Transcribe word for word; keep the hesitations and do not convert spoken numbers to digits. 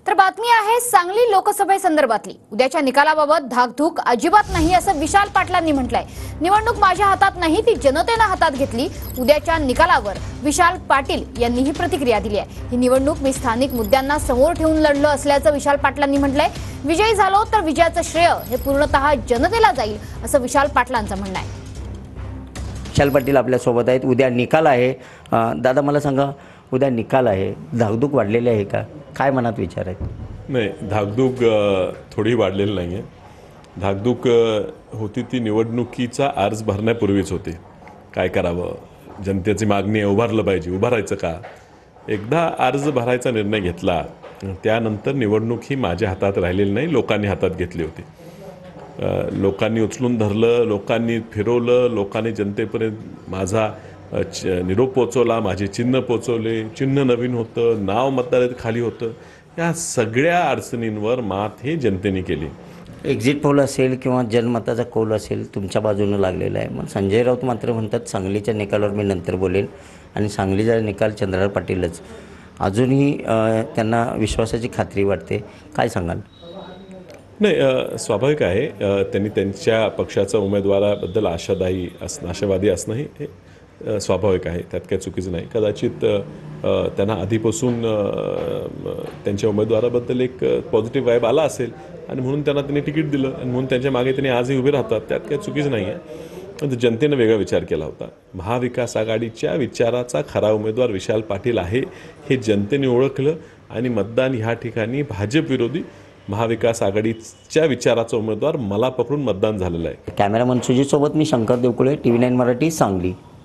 तर बातमी आहे सांगली लोकसभेसंदर्भातली। उद्याच्या निकालाबाबत धाकधूक अजिबात नाही असं विशाल पाटलांनी म्हटलंय। निवडणूक माझ्या हातात नाही ती जनतेने हातात घेतली। उद्याच्या निकालावर विशाल पाटील यांनी ही प्रतिक्रिया दिली आहे। ही निवडणूक मी स्थानिक मुद्द्यांना समोर ठेवून लढलो असल्याचं विशाल पाटलांनी म्हटलंय। विजयी झालो तर विजयाचं श्रेय हे पूर्णतः जनतेला जाईल असं विशाल पाटलांचं म्हणणं आहे। विशाल पाटील आपल्या सोबत आहेत। उद्या निकाल आहे। दादा मला सांगा, उद्या निकाल आहे, धाकधूक वाढलेली आहे का? काय मनात विचार आहेत? नाही, धाकधूक थोडी वाढलेली नाही आहे। धाकधूक होती ती निवडणुकीचा अर्ज भरण्यापूर्वीच होती। काय करावं, जनतेची मागणी आहे, उभारलं पाहिजे, उभारायचं का? एकदा अर्ज भरायचा निर्णय घेतला त्यानंतर निवडणूक ही माझ्या हातात राहिलेली नाही, लोकांनी हातात घेतली होती। लोकांनी उचलून धरलं, लोकांनी फिरवलं, लोकांनी जनतेपर्यंत माझा निरोप पोचवला, माझे चिन्ह पोचवले, चिन्ह नवीन होतं, नाव मतदारात खाली होतं। या सगळ्या अडचणींवर मात हे जनतेने केली। एक्झिट पोल असेल किंवा जनमताचा कौल असेल तुमच्या बाजूने लागलेला आहे। मग संजय राऊत मात्र म्हणतात सांगलीच्या निकालावर मी नंतर बोलेन आणि सांगलीचा निकाल चंद्रकांत पाटीलच। अजूनही त्यांना विश्वासाची खात्री वाटते, काय सांगाल? नाही, स्वाभाविक आहे, त्यांनी त्यांच्या पक्षाच्या उमेदवाराबद्दल आशादायी असणं, आशावादी असणं हे स्वाभाविक आहे, त्यात काही चुकीचं नाही। कदाचित त्यांना आधीपासून त्यांच्या उमेदवाराबद्दल एक पॉझिटिव्ह वाईब आला असेल आणि म्हणून त्यांना त्यांनी तिकीट दिलं आणि म्हणून त्यांच्या मागे त्यांनी आजही उभे राहतात, त्यात काही चुकीचं नाही आहे। पण जनतेनं वेगळा विचार केला होता। महाविकास आघाडीच्या विचाराचा खरा उमेदवार विशाल पाटील आहे हे जनतेने ओळखलं आणि मतदान ह्या ठिकाणी भाजप विरोधी महाविकास आघाडीच्या विचाराचा उमेदवार मला पकडून मतदान झालेलं आहे। कॅमेरामन सुजित सोबत मी Shankar Devkule, T V nine Marathi, Sangli.